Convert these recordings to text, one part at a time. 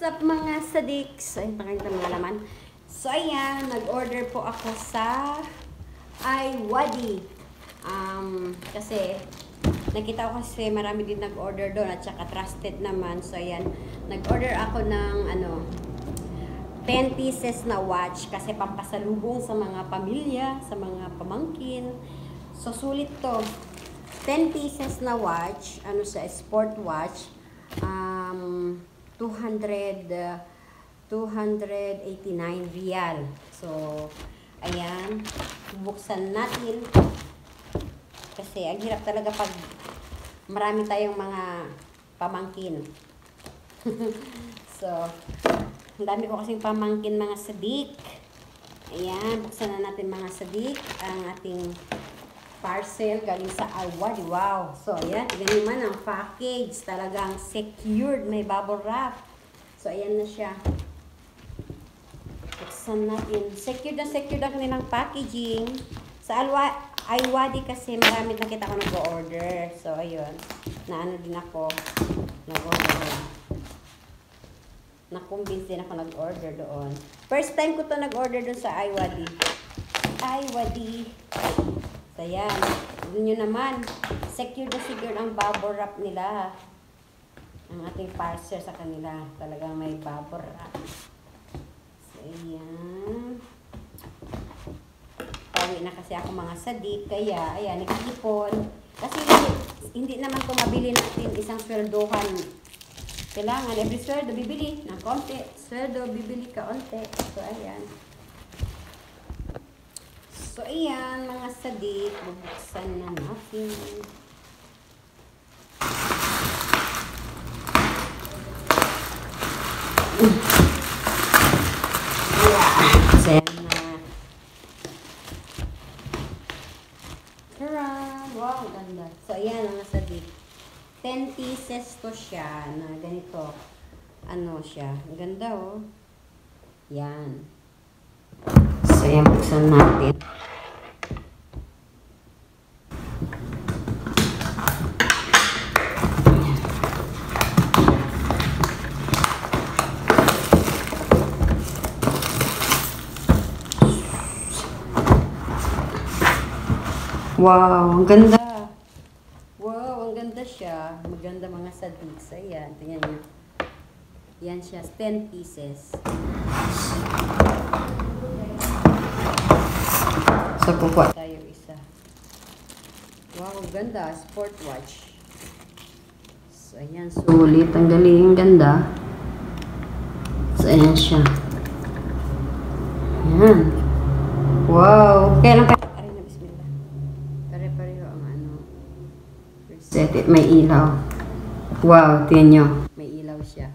up mga sadiks? Ayun, pakita mga laman. So, ayan, nag-order po ako sa iWadi. Kasi, nakita ko kasi marami din nag-order doon at saka trusted naman. So, ayan, nag-order ako ng 10 pieces na watch kasi pampasalubong sa mga pamilya, sa mga pamangkin. So, sulit to. 10 pieces na watch, sa sport watch. 289 real. So, ayan. Bubuksan natin. Kasi, ang hirap talaga pag marami tayong mga pamangkin. So, ang dami ko kasing pamangkin mga sadik. Ayan, buksan na natin mga sadik ang ating parcel galing sa iWadi. Wow! So, ayan, tignan naman ang package. Talagang secured. May bubble wrap. So, ayan na siya. Buksan natin. Secured ang kanilang packaging. Sa iWadi kasi marami nakita ko nag-order. So, ayun. Naano din ako. Nag-order. Na-convince din ako nag-order doon. First time ko to nag-order doon sa iWadi. iWadi. So, ayan. Yun nyo naman. Secure ang bubble wrap nila. Ang ating parcel sa kanila. Talagang may bubble wrap. So, ayan. Pawi na kasi ako mga sadik. Kaya, ayan, nag-ipon. Kasi hindi naman ito mabili natin isang sweldohan. Kailangan, every sweldo, bibili ng konti. Sweldo, bibili ka onte. So, ayan. So, ayan, mga sadik, bubuksan na natin. Ayan, buksan na. Taran! Wow, ganda. So, ayan, mga sadik. 10 pieces to siya na ganito. Ano siya? Ganda, oh. Yan. So, ayan, buksan natin. Wow, ang ganda. Wow, ang ganda siya. Maganda mga sadiks. Ayan, tingnan niyo. Yan siya, 10 pieces. So, kukuha tayo isa. Wow, ganda. Sport watch. So, ayan. Sulit. Ang galing. Ganda. So, ayan siya. Ayan. Wow. Kaya lang ay na, bismillah. Pare-pareho ang set it. May ilaw. Wow, tingnan nyo. May ilaw siya.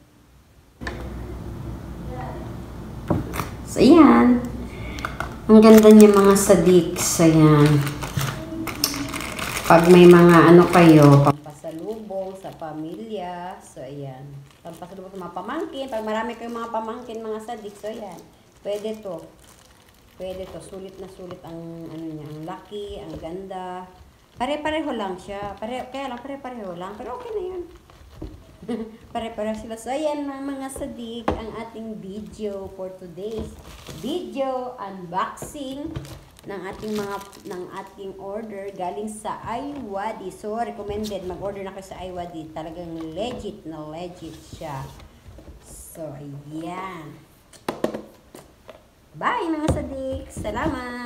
So, ayan. Ang ganda niya mga sadiks. Ayan. Pag may mga kayo, pampasalubong sa pamilya. So, ayan. Pampasalubong sa mga pamangkin. Pag marami kayong mga pamangkin, mga sadiks. So, ayan. Pwede to. Pwede to. Sulit na sulit ang niya. Ang laki, ang ganda. Pare-pareho lang siya. Kaya lang pare-pareho lang. Pero okay na yun. Pare-pareho sila. So, ayan mga sadik, ang ating video for today's video unboxing ng ating order galing sa iWadi. So, recommended. Mag-order na kayo sa iWadi. Talagang legit na legit siya. So, ayan. Bye mga sadik. Salamat.